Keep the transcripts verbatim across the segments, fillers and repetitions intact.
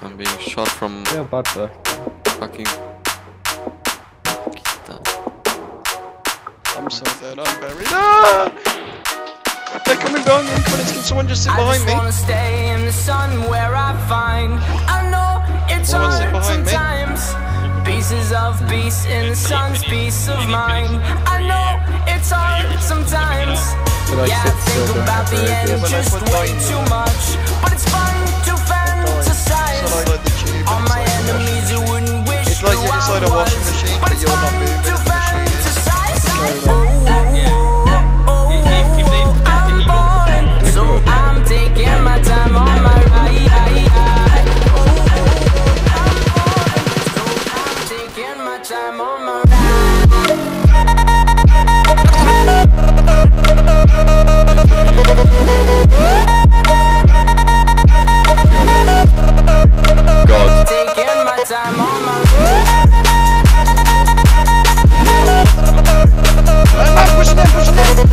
I'm being shot from Yeah, butler. fucking Kita. I'm so dead, I'm buried. Ah! They're coming down the infinite. Can someone just sit behind me? I just wanna stay in the sun where I find I know it's hard sometimes. Pieces of peace in the sun's peace of mind. I know it's hard sometimes. Yeah, I think about the end just way too much, but it's fun to fantasize. All my enemies who wouldn't wish it's like you're inside a washing machine, but you're not moving the fantasize. I'm falling, so I'm taking my time on my ride. I'm falling, so I'm taking my time on my God. taking my time on my push them, push them.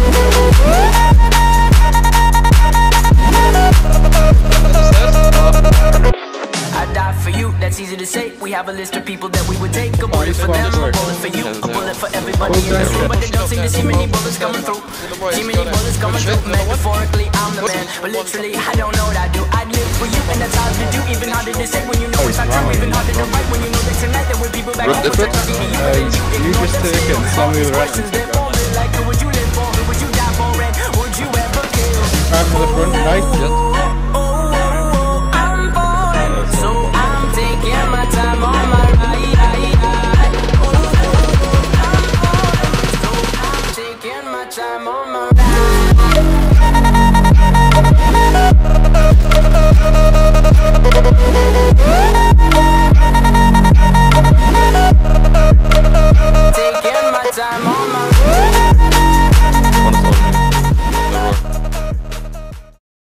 I die for you, that's easy to say. We have a list of people that we would take. A bullet for them, a bullet for you, a bullet for everybody in this room. But they don't seem to see many bullets coming through. See many bullets coming through. Metaphorically, I'm the man, but literally, I don't know what I do. I'd live for you, and that's hard to do. Even harder to say when you know it's not true. Even harder to write when you know that tonight there were people back home. You just take it, some will write. Like, who would you live for? Who would you die for? And would you ever kill? Back to the front, right?